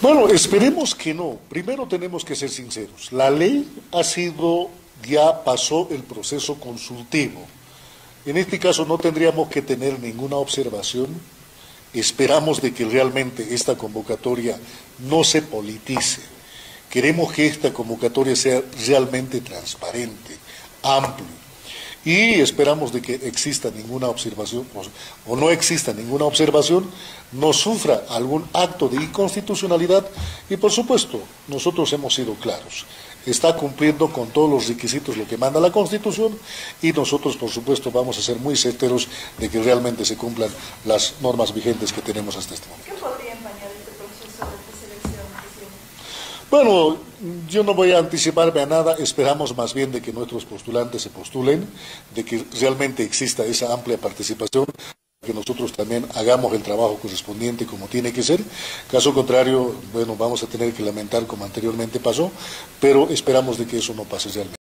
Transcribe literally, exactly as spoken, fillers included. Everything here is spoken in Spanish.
Bueno, esperemos que no. Primero tenemos que ser sinceros. La ley ha sido, ya pasó el proceso consultivo. En este caso no tendríamos que tener ninguna observación. Esperamos de que realmente esta convocatoria no se politice. Queremos que esta convocatoria sea realmente transparente, amplia. Y esperamos de que exista ninguna observación, o no exista ninguna observación, no sufra algún acto de inconstitucionalidad, y por supuesto, nosotros hemos sido claros, está cumpliendo con todos los requisitos lo que manda la Constitución, y nosotros por supuesto vamos a ser muy certeros de que realmente se cumplan las normas vigentes que tenemos hasta este momento. ¿Qué podría empañar este proceso de preselección, presidente? Bueno, yo no voy a anticiparme a nada, esperamos más bien de que nuestros postulantes se postulen, de que realmente exista esa amplia participación, que nosotros también hagamos el trabajo correspondiente como tiene que ser. Caso contrario, bueno, vamos a tener que lamentar como anteriormente pasó, pero esperamos de que eso no pase realmente.